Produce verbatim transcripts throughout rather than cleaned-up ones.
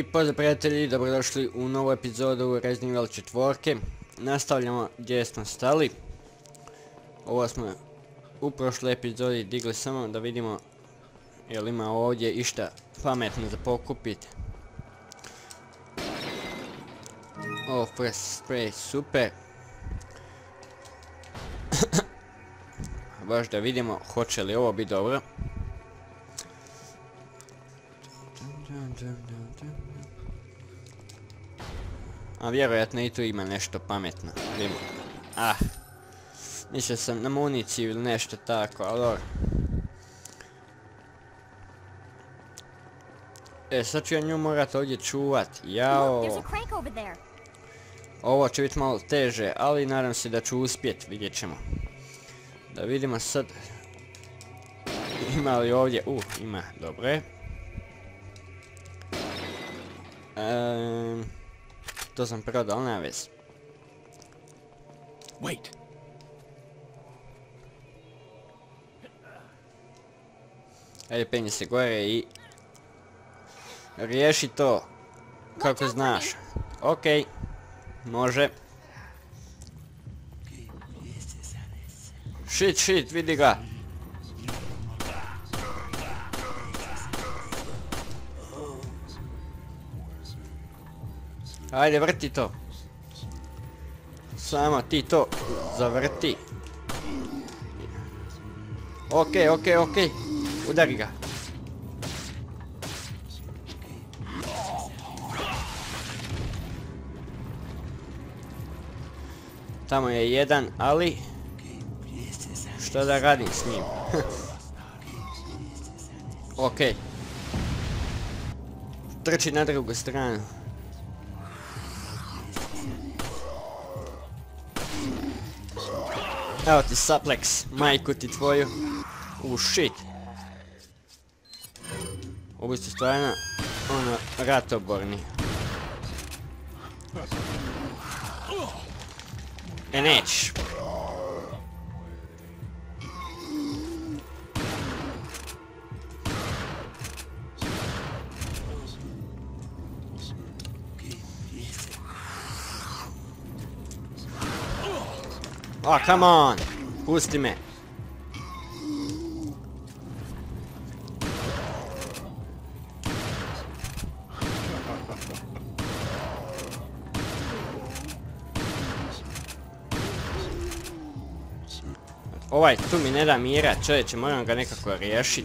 Pozdrav prijatelji, dobrodošli u novu epizodu Resident Evil četvorke. Nastavljamo gdje smo stali. Ovo smo u prošloj epizodi digli samo da vidimo jel ima ovdje išta pametno za pokupiti. Ovo first spray, super. Baš da vidimo hoće li ovo biti dobro. A vjerojatno i tu ima nešto pametno. Vidimo. Ah. Mislio sam na municiju ili nešto tako, ali dobro. E, sad ću ja nju morat ovdje čuvat. Jao. Ovo će biti malo teže, ali nadam se da ću uspjet, vidjet ćemo. Da vidimo sad. Ima li ovdje? Uh, ima, dobre. Ehm... To sam prodao, nema vez. Wait. Ajde, penji se gore i... riješi to. Kako znaš. Okej. Može. Shit, shit, vidi ga. Ajde, vrti to. Samo ti to zavrti. Okej, okej, okej. Udari ga. Tamo je jedan, ali... što da radim s njim? Okej. Trči na drugu stranu. Evo ti suplex, majku ti tvoju. U shit. Ovo su stvarno, ono, ratoborni. E, nećeš. Oh, come on! Pusti me! Ovaj tu mi ne da mira, čovječe, moram ga nekako riješiti.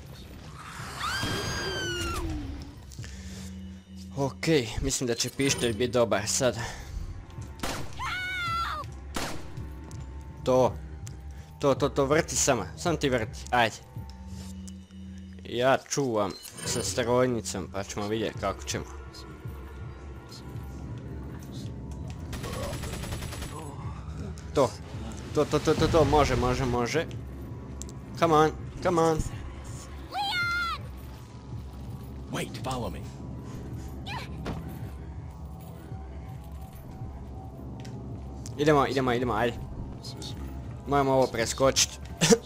Okej, mislim da će pištolj biti dobar sad. To, to, to, to, vrti samo, sam ti vrti, ajde. Ja čuvam sa strojnicom, pa ćemo vidjeti kako ćemo. To, to, to, to, to, to, može, može, može. Come on, come on. Wait, follow me. Idemo, idemo, idemo, ajde. Moramo ovo preskočiti.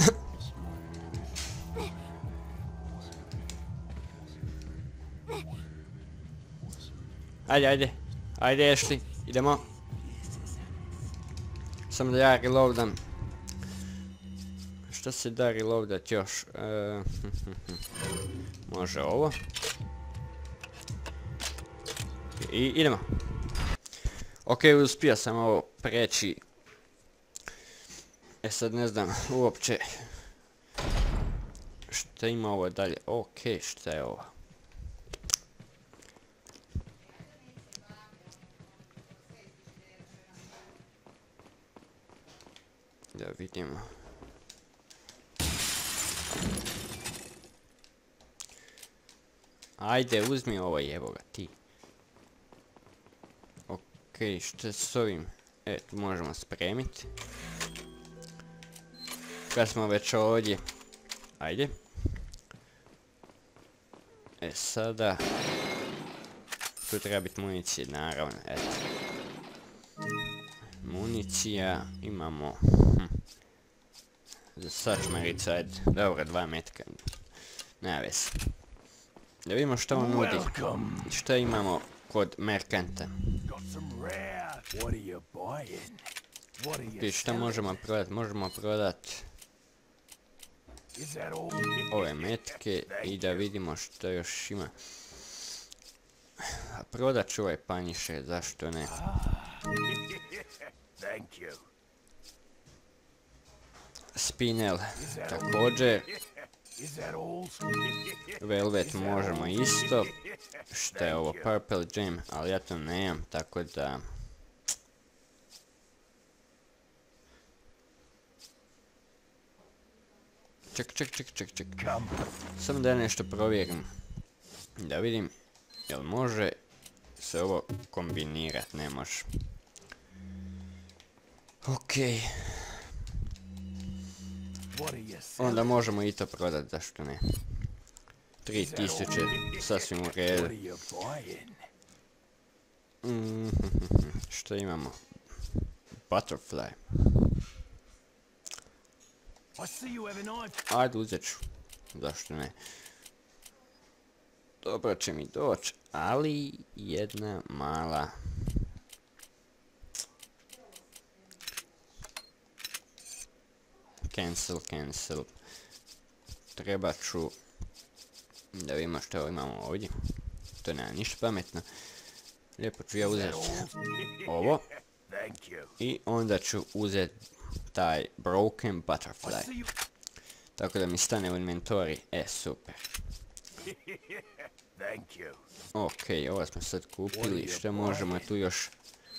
Ajde, ajde. Ajde, Ashley. Idemo. Samo da ja reloadam. Što se da reloadat još? E, može ovo. I idemo. Ok, uspio sam ovo preći. E sad ne znam uopće šta ima ovo dalje. Ok, šta je ovo? Da vidimo. Ajde, uzmi ovo, jevo ga ti. Ok, šta s ovim? E, tu možemo spremiti. Kad smo već ovdje. Ajde. E sada. Tu treba biti municije, naravno, eto. Municija, imamo. Hm. Za sačmaricu, ajde. Dobro, dva metka. Nema veze. Da vidimo šta on nudi. Welcome. Šta imamo kod merkanta. Got some rare. What are you buying? What are you I šta selling? možemo prodat? Možemo prodat Is that all? ove metke i da vidimo što još ima. A prodat ću ovaj panjiše, zašto ne? Thank you. Spinel također. Is that all? Velvet možemo isto. Šta je ovo? Purple gem, ali ja to nemam, tako da... Ček, ček, ček, ček, ček. Samo da ja nešto provjerim. Da vidim, jel može se ovo kombinirat? Ne može. Okej. What are you selling? Onda možemo i to prodat, zašto ne? tri tisuće, sasvim u What redu. are you buying? Mhm, što imamo? Butterfly. I see you have a knife. Ajde, uzet ću. Zašto ne? Dobro će mi doći, ali jedna mala... Cancel, cancel. Treba ću... Da vidimo što imamo ovdje. To nema ništa pametno. Lijepo ću ja uzeti ovo. Thank you. I onda ću uzeti taj Broken I Butterfly. see you. Tako da mi stane u inventori. E, super. Thank you. Ok, ovo smo sad kupili. Što možemo tu još?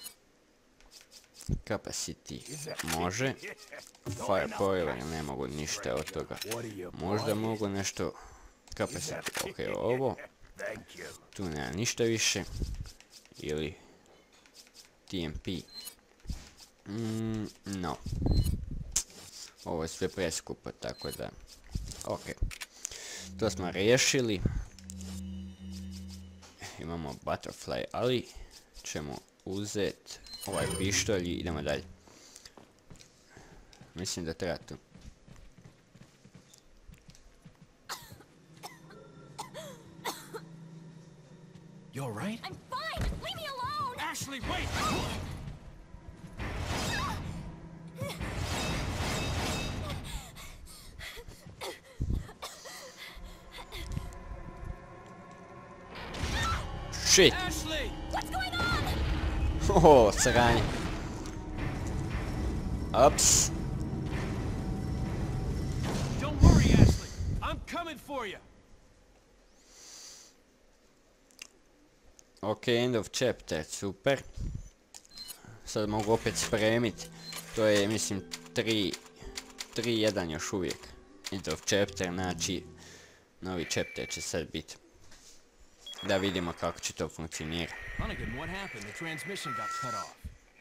Capacity može. Firepower ne mogu ništa od toga. What are you Možda buying? mogu nešto... Capacity, ok, ovo. Thank you. Tu nema ništa više. Ili... T M P. Mm, no. Ovo je sve preskupo, tako da... Ok. To smo riješili. Imamo Butterfly, ali ćemo uzeti ovaj pištolj i idemo dalje. Mislim da treba tu. You all right? I'm fine! Leave me alone! Ashley, wait! Shit! Ashley! What's going on? Oho, sranje. Ups. Don't worry, Ashley. I'm coming for you. Ok, end of chapter, super. Sad mogu opet spremiti. To je, mislim, tri jedan još uvijek. End of chapter, znači, novi chapter će sad biti. Da vidimo kako će to funkcionirati. Hunnigan, what happened? The transmission got cut off.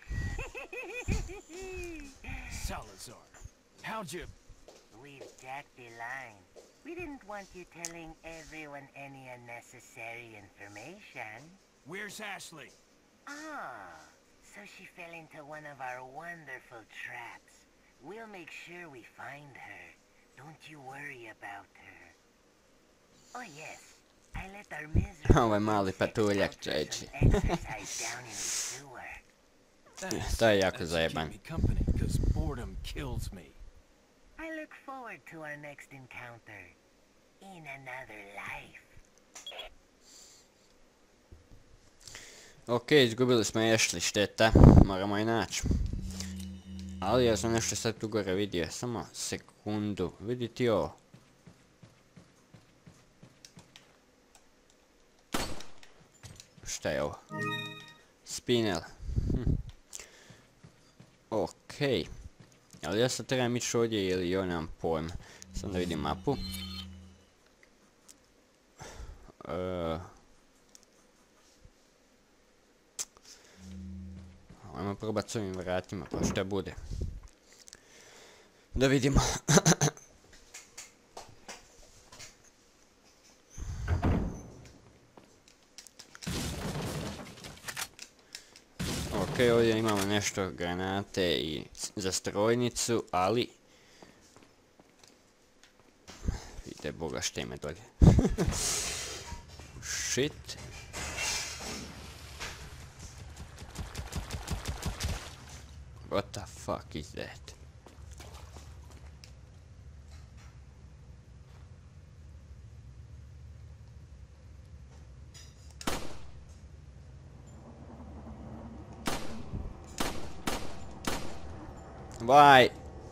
Salazar, how'd you... We've jacked the line. We didn't want you telling everyone any unnecessary information. Where's Ashley? Ah, so she fell into one of our wonderful traps. We'll make sure we find her. Don't you worry about her. Oh yes, I let our miserable Ovo je mali patuljak, insects get čeči. some exercise down in the sewer. Thanks. To je jako That should zajeban. keep me company, 'cause boredom kills me. I look forward to our next encounter. In another life. Ok, izgubili smo Ashley, šteta. Moramo je naći. Ali ja sam nešto sad tu gore vidio. Samo sekundu. Vidi ti ovo. Šta je ovo? Spinel. Hm. Ok. Ali ja sad trebam ići ovdje ili joj nemam pojma. Sam da vidim mapu. Uh, Ajmo probat s ovim vratima, pa šta bude. Da vidimo. Ok, ovdje imamo nešto granate i za strojnicu, ali... Vidite boga šteme dolje. shit. What the fuck is that? Why?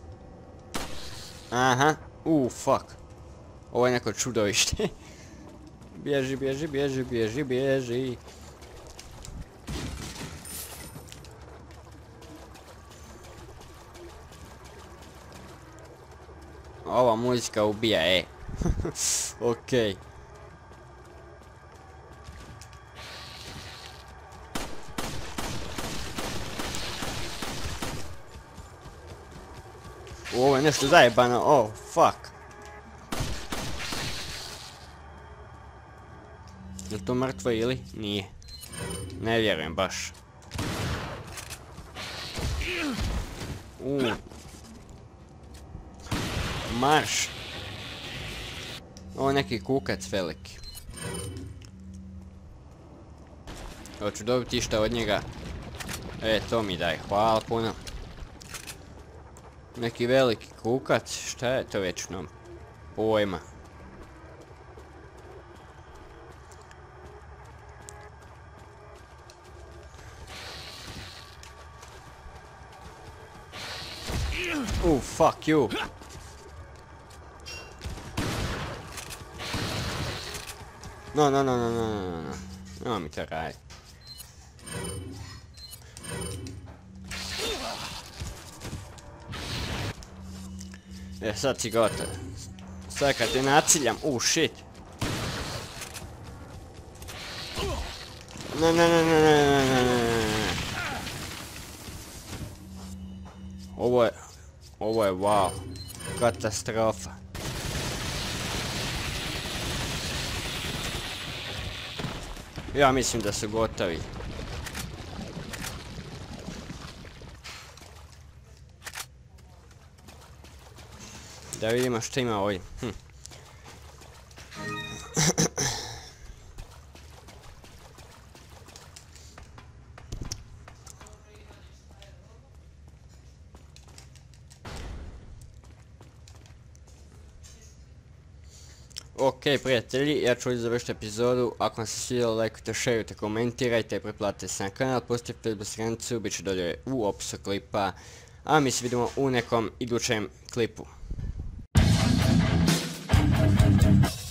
Aha, uuu, fuck. Ovo je neko čudovište. Bježi, bježi, bježi, bježi, bježi. Ova muzika ubija, e. Okej. Ovo je nešto zajebano, oh, fuck. Je li to mrtvo ili? Nije. Ne vjerujem baš. Uuu. Marš. Ovo je neki kukac veliki. Hoću dobiti išta od njega. E, to mi daj, hvala puno. Neki veliki kukac, šta je to već nam pojma. Uh, fuck you. No, no, no, no, no, no, no, no. Nema mi to raditi. E, sad si gotov. Sad kad te naciljam, uh, shit. Ne, ne, ne, ne, ne, ne, ne, ne. Ovo je, ovo je wow. Katastrofa. Ja mislim da su gotovi. Da vidimo što ima ovdje. Hm. Ok, prijatelji, ja ću ovdje završiti epizodu. Ako vam se svidjelo, lajkujte, šerujte, komentirajte, pretplatite se na kanal, pustite Facebook stranicu, bit će dolje u opisu klipa. A mi se vidimo u nekom idućem klipu.